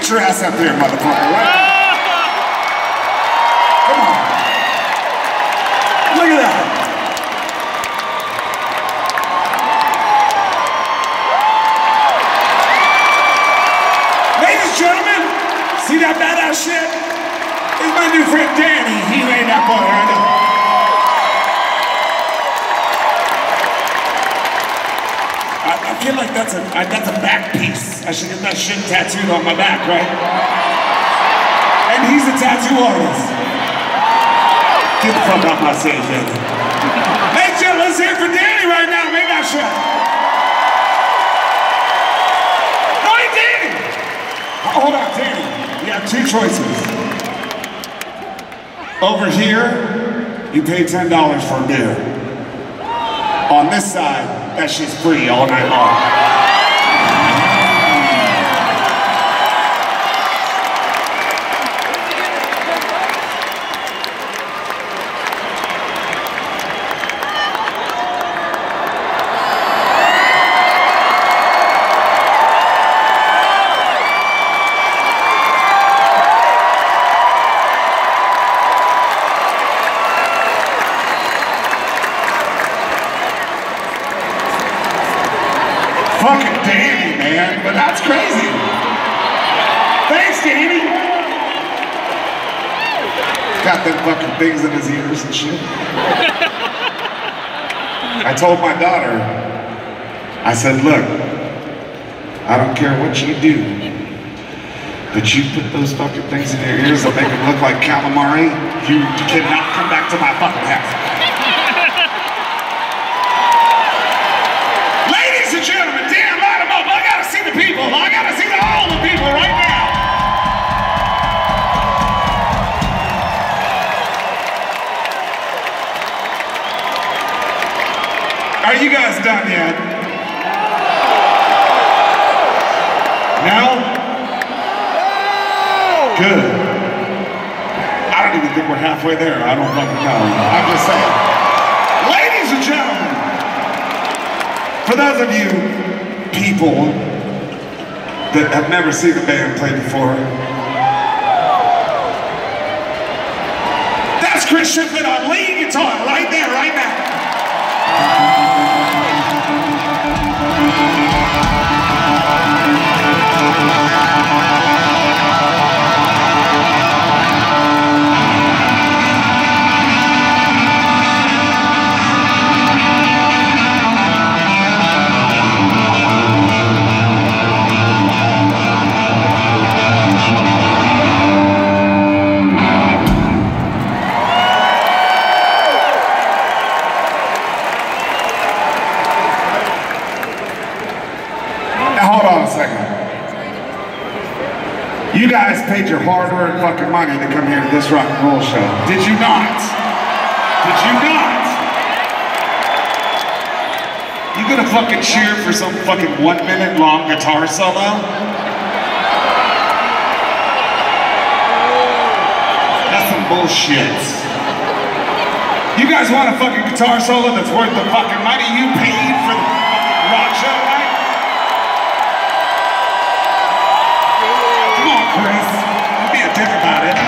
Get your ass up there, motherfucker, right? Come on. Look at that. Ladies and gentlemen, see that badass shit? This is my new friend Danny. He made that boy, I know. I feel like that's a back piece. I should get that shit tattooed on my back, right? And he's a tattoo artist. Get the fuck off my stage, Danny. Hey, Joe, let's hear it for Danny right now. Make that shit. No, hey, Danny. Hold on, Danny. You have two choices. Over here, you pay $10 for a beer. On this side, that shit's free all night long. Fucking Danny, man, but that's crazy. Thanks, Danny. Got them fucking things in his ears and shit. I told my daughter, I said, look, I don't care what you do, but you put those fucking things in your ears that make them look like calamari, you cannot come back to my fucking house. Ladies and gentlemen, damn, light them up. I gotta see the people. I gotta see all the people right now. Are you guys done yet? No? Good. I don't even think we're halfway there. I don't fucking know. I'm just saying. Ladies and gentlemen, for those of you people that have never seen a band play before, that's Chris Shiflett on lead guitar right there, right now. Hold on a second. You guys paid your hard-earned fucking money to come here to this rock and roll show. Did you not? Did you not? You gonna fucking cheer for some fucking 1 minute long guitar solo? That's some bullshit. You guys want a fucking guitar solo that's worth the fucking money you paid for the fucking rock show, right? Chris, be a dick about it.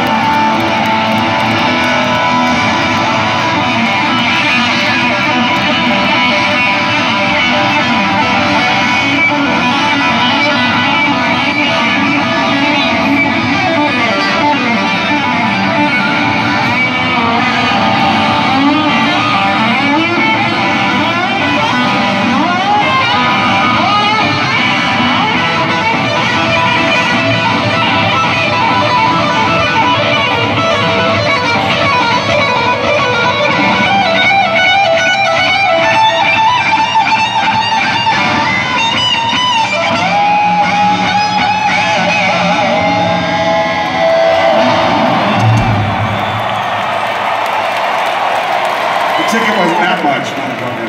The ticket wasn't that much, motherfucker.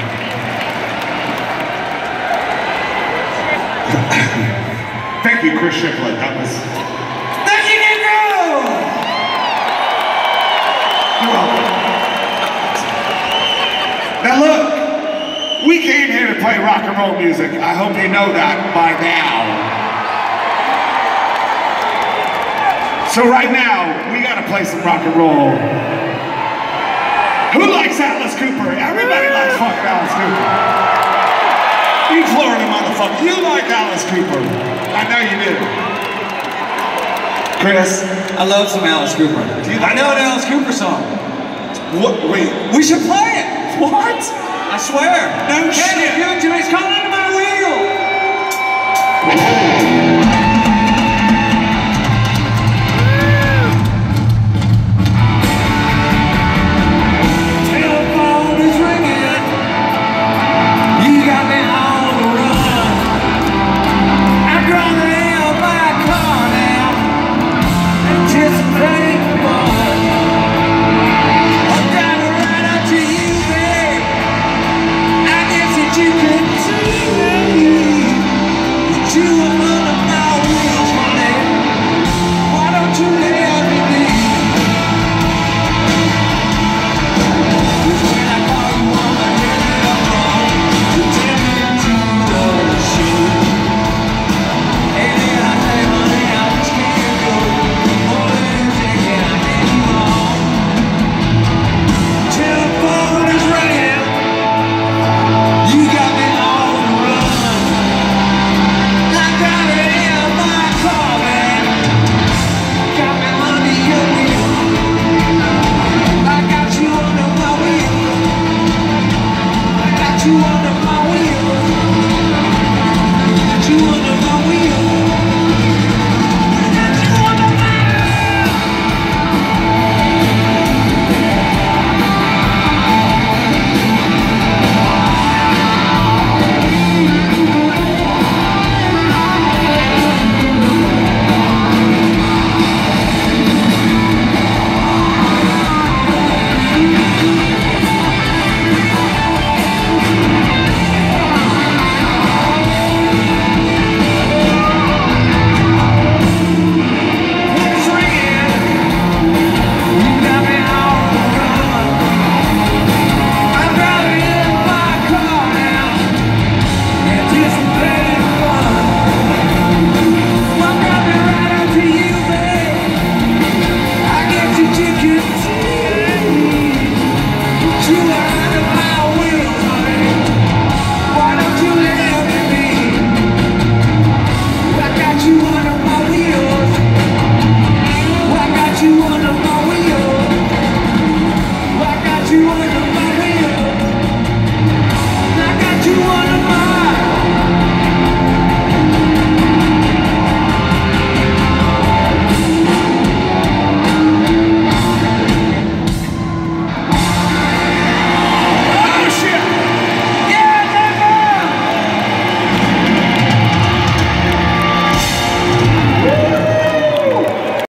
Thank you, Chris Shiflett. That was... Thank you, Negro! You're welcome. Now look, we came here to play rock and roll music. I hope you know that by now. So right now, we gotta play some rock and roll. Who likes Alice Cooper? Everybody likes fucking Alice Cooper. You Florida motherfucker, you like Alice Cooper. I know you do. Chris? I love some Alice Cooper. I know an Alice Cooper song. What? Wait. We should play it. What? I swear. No shit. Give it to me. It's coming under my wheel.